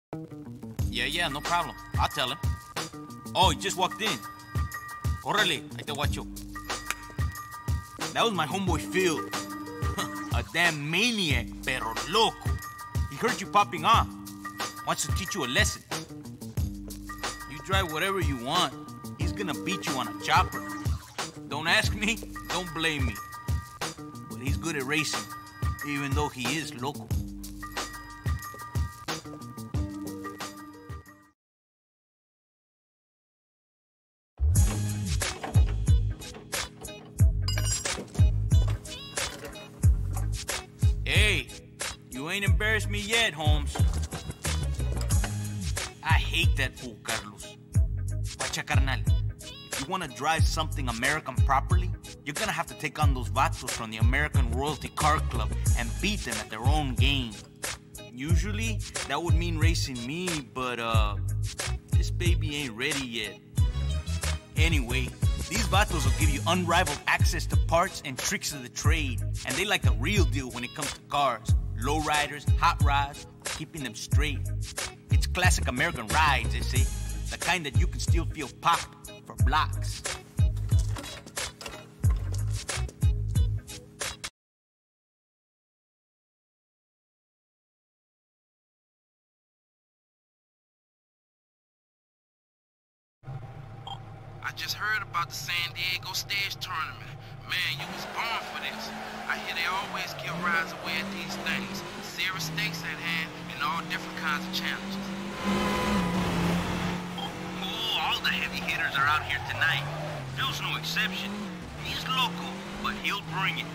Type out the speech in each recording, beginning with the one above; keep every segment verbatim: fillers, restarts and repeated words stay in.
Yeah, yeah, no problem. I'll tell him. Oh, he just walked in. Órale, ahí te guacho. That was my homeboy Phil. A damn maniac, pero loco. He heard you popping off. Wants to teach you a lesson. You drive whatever you want. He's gonna beat you on a chopper. Don't ask me, don't blame me. But he's good at racing, even though he is local. Hey, you ain't embarrassed me yet, Holmes. I hate that fool, Carlos. Guacha, carnal. If you want to drive something American properly, you're gonna have to take on those vatos from the American Royalty Car Club and beat them at their own game. Usually, that would mean racing me, but, uh, this baby ain't ready yet. Anyway, these vatos will give you unrivaled access to parts and tricks of the trade, and they like the real deal when it comes to cars. Lowriders, hot rods, keeping them straight. It's classic American rides, they say. The kind that you can still feel pop for blocks. I just heard about the San Diego stage tournament. Man, you was born for this. I hear they always give rides away at these things. Serious stakes at hand and all different kinds of challenges. Oh, all the heavy hitters are out here tonight. Phil's no exception. He's local, but he'll bring it.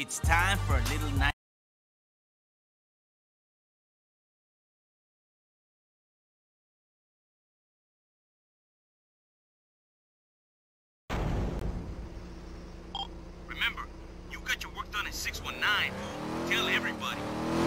It's time for a little night. Remember, you got your work done in six one nine, fool. Tell everybody.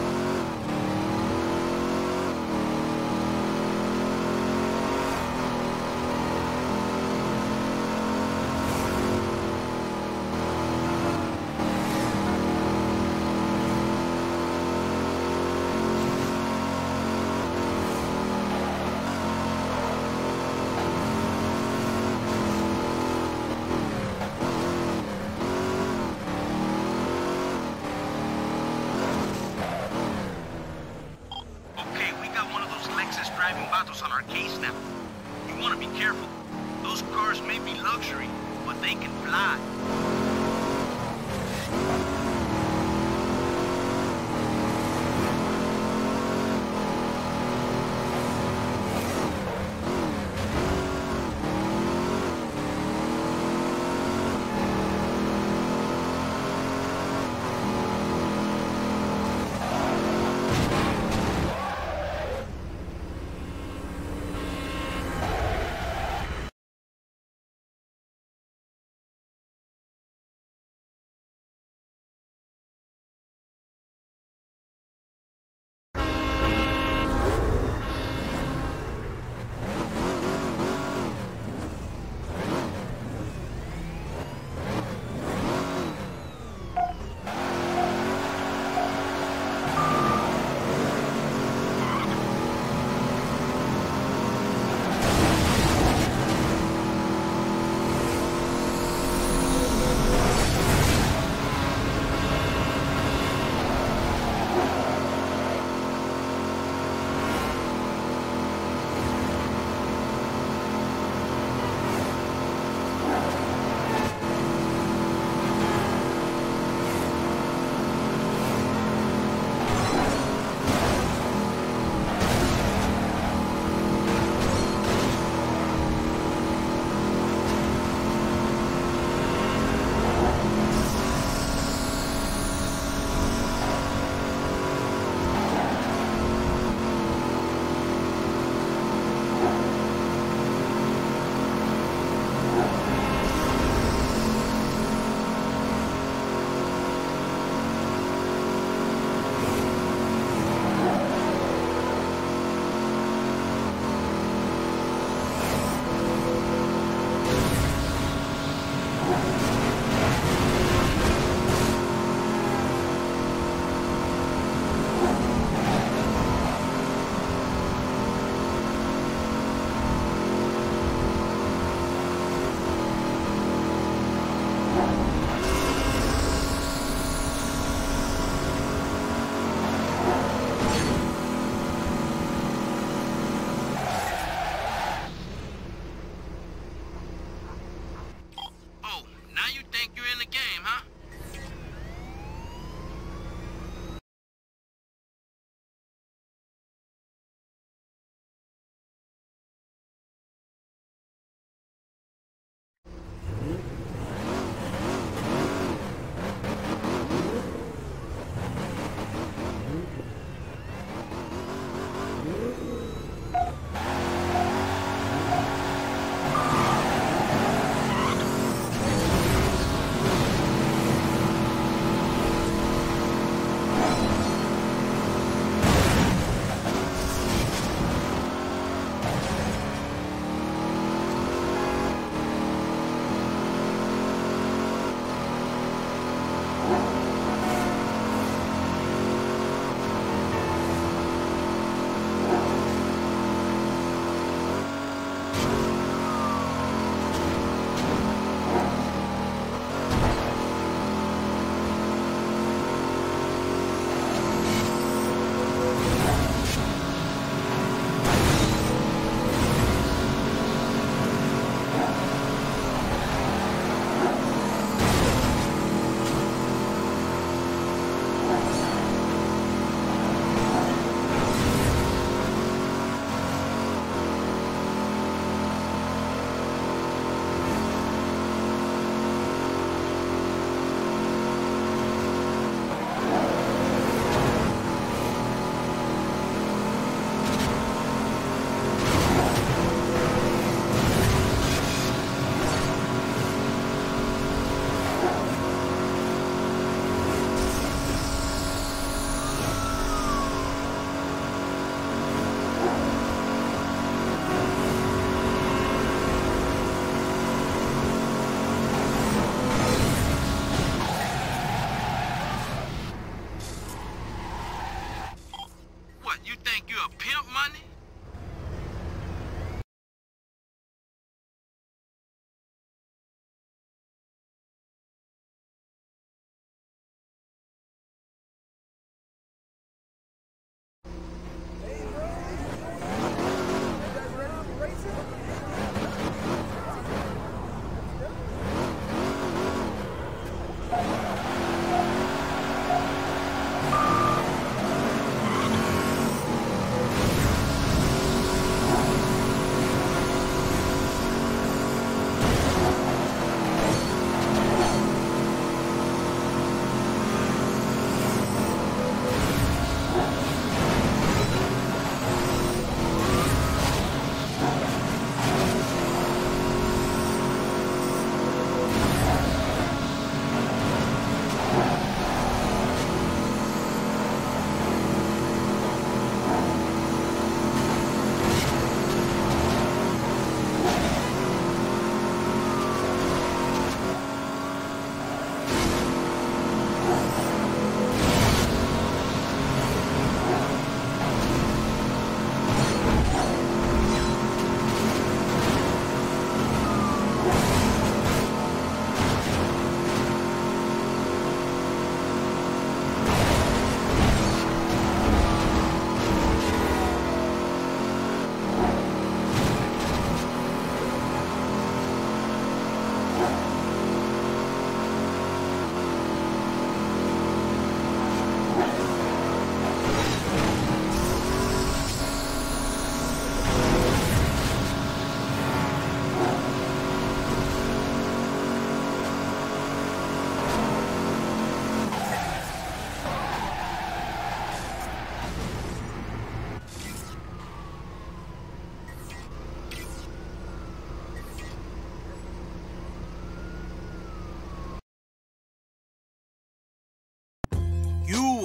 Driving battles on our case now. You want to be careful. Those cars may be luxury, but they can fly.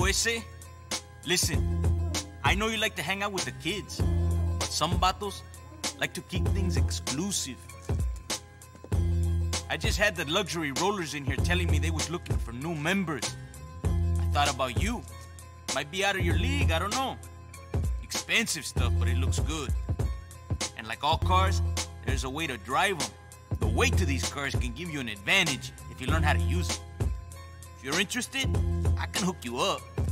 ese? Listen, I know you like to hang out with the kids, but some vatos like to keep things exclusive. I just had the luxury rollers in here telling me they was looking for new members. I thought about you. Might be out of your league, I don't know. Expensive stuff, but it looks good. And like all cars, there's a way to drive them. The weight to these cars can give you an advantage if you learn how to use it. If you're interested, I can hook you up.